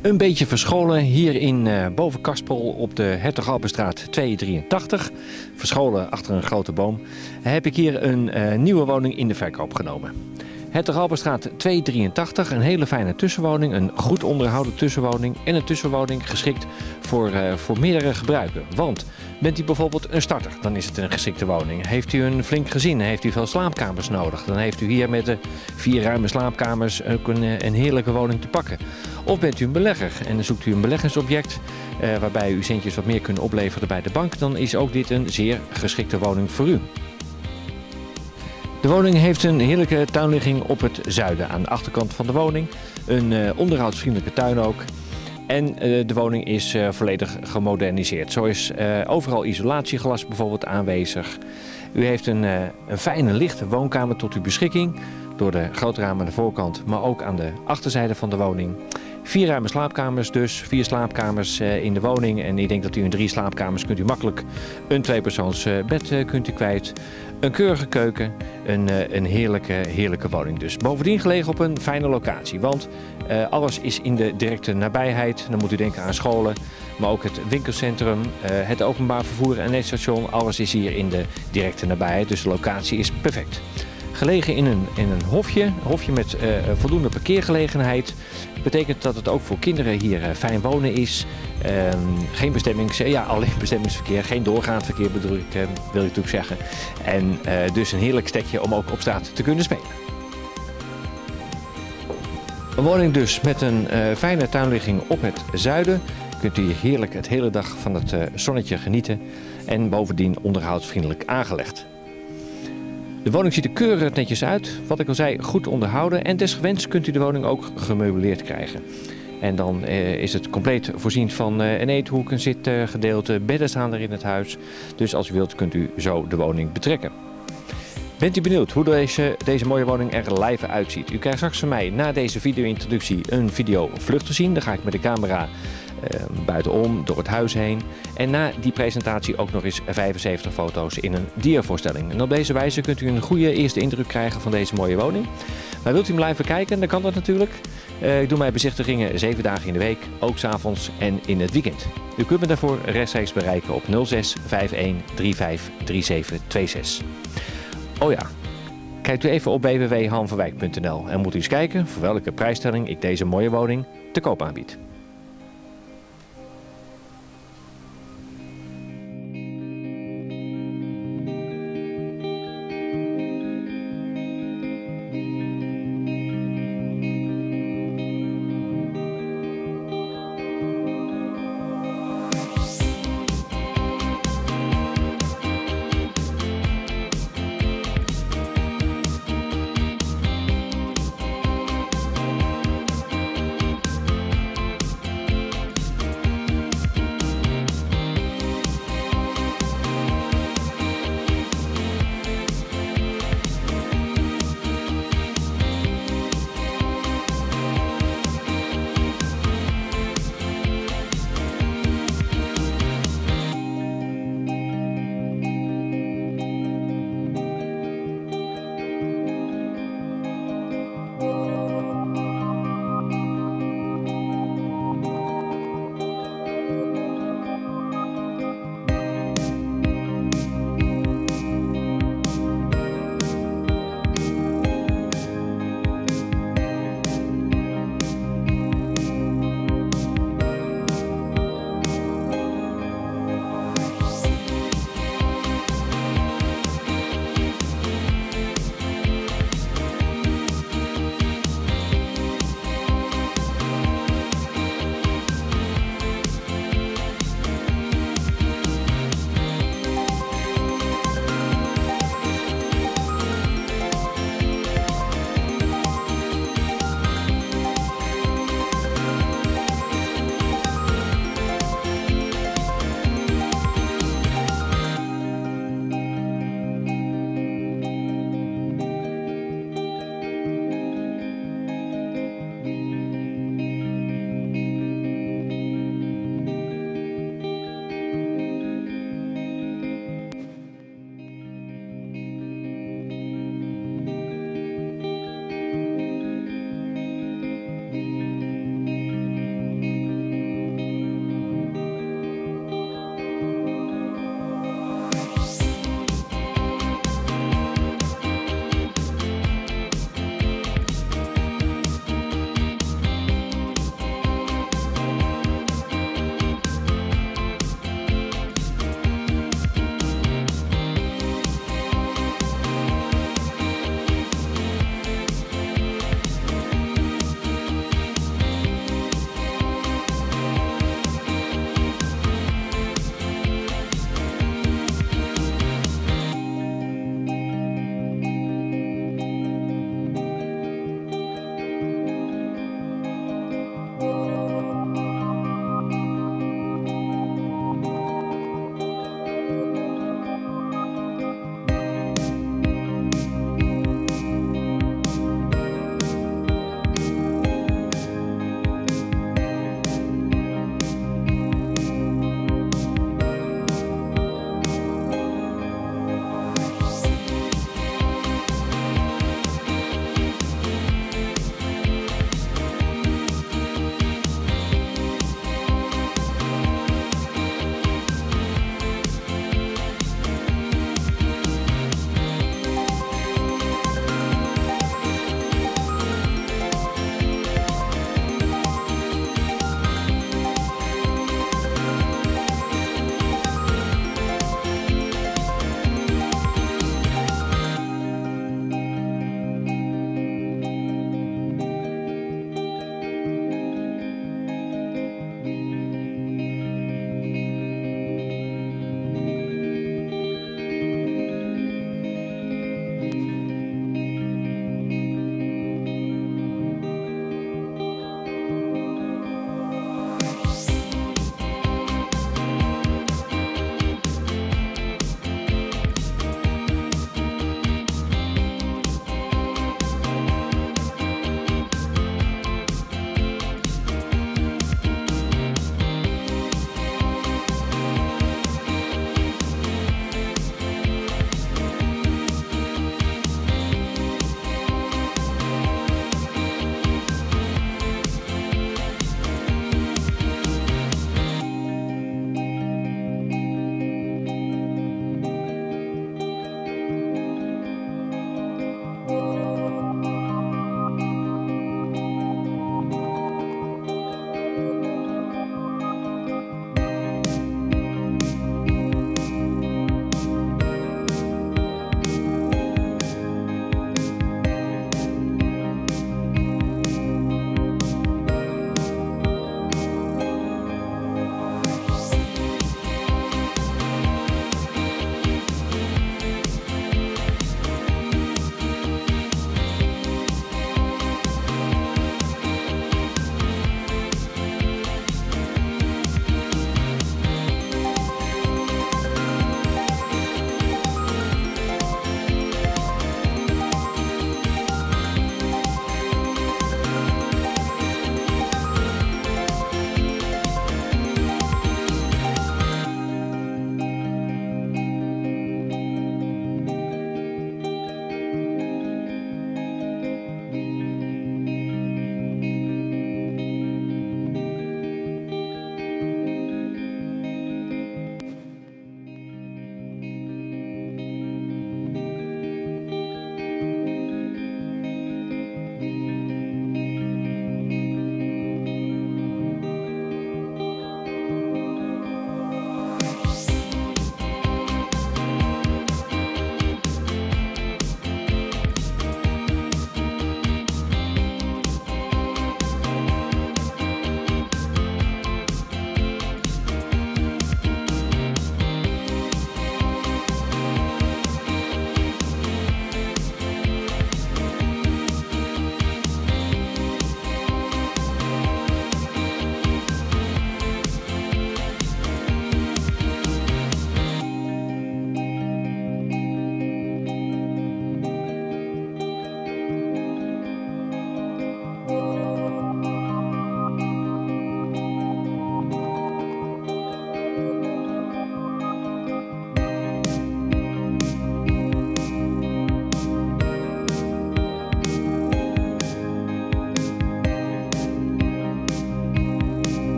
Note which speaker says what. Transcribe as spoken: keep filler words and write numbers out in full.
Speaker 1: Een beetje verscholen hier in uh, boven Karspel op de Hertog Alberstraat tweehonderddrieëntachtig. Verscholen achter een grote boom. Heb ik hier een uh, nieuwe woning in de verkoop genomen. Hertog Alberstraat tweehonderddrieëntachtig, een hele fijne tussenwoning, een goed onderhouden tussenwoning en een tussenwoning geschikt voor, uh, voor meerdere gebruiken. Want bent u bijvoorbeeld een starter, dan is het een geschikte woning. Heeft u een flink gezin, heeft u veel slaapkamers nodig, dan heeft u hier met de vier ruime slaapkamers ook een, een heerlijke woning te pakken. Of bent u een belegger en dan zoekt u een beleggingsobject uh, waarbij u centjes wat meer kunnen opleveren bij de bank, dan is ook dit een zeer geschikte woning voor u. De woning heeft een heerlijke tuinligging op het zuiden aan de achterkant van de woning. Een uh, onderhoudsvriendelijke tuin ook. En uh, de woning is uh, volledig gemoderniseerd. Zo is uh, overal isolatieglas bijvoorbeeld aanwezig. U heeft een, uh, een fijne lichte woonkamer tot uw beschikking. Door de grote ramen aan de voorkant, maar ook aan de achterzijde van de woning. Vier ruime slaapkamers dus, vier slaapkamers uh, in de woning. En ik denk dat u in drie slaapkamers kunt u makkelijk een tweepersoons uh, bed uh, kunt u kwijt. Een keurige keuken, een, uh, een heerlijke, heerlijke woning dus. Bovendien gelegen op een fijne locatie, want uh, alles is in de directe nabijheid. Dan moet u denken aan scholen, maar ook het winkelcentrum, uh, het openbaar vervoer en het station. Alles is hier in de directe nabijheid, dus de locatie is perfect. Gelegen in een, in een hofje, een hofje met uh, voldoende parkeergelegenheid. Betekent dat het ook voor kinderen hier uh, fijn wonen is. Uh, geen bestemmings, ja, alleen bestemmingsverkeer, geen doorgaand verkeer bedoel ik, uh, wil ik natuurlijk zeggen. En uh, dus een heerlijk stekje om ook op straat te kunnen spelen. Een woning dus met een uh, fijne tuinligging op het zuiden. Kunt u hier heerlijk het hele dag van het uh, zonnetje genieten. En bovendien onderhoudsvriendelijk aangelegd. De woning ziet er keurig netjes uit, wat ik al zei, goed onderhouden en desgewenst kunt u de woning ook gemeubileerd krijgen. En dan eh, is het compleet voorzien van eh, een eethoek, een zitgedeelte, bedden staan er in het huis. Dus als u wilt kunt u zo de woning betrekken. Bent u benieuwd hoe deze, deze mooie woning er live uitziet? U krijgt straks van mij na deze video-introductie een video-vlucht te zien. Dan ga ik met de camera uh, buitenom, door het huis heen. En na die presentatie ook nog eens vijfenzeventig foto's in een diervoorstelling. En op deze wijze kunt u een goede eerste indruk krijgen van deze mooie woning. Maar wilt u hem live bekijken, dan kan dat natuurlijk. Uh, ik doe mijn bezichtigingen zeven dagen in de week, ook 's avonds en in het weekend. U kunt me daarvoor rechtstreeks bereiken op nul zes vijf een drie vijf drie zeven twee zes. Oh ja, kijkt u even op w w w punt han van wijk punt n l en moet u eens kijken voor welke prijsstelling ik deze mooie woning te koop aanbied.